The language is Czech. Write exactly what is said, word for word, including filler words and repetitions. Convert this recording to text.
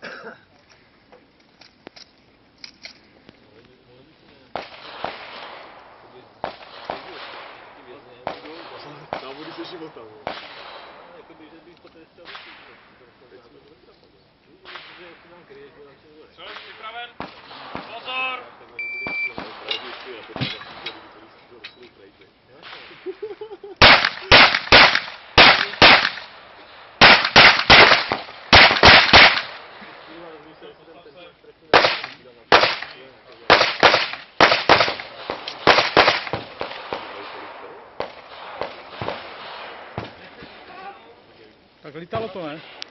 Závody se života, no. Jakoby, že bych to tady chtěl vyšít, Co, jsi připraven? Pozor! Tak lítalo to, ne?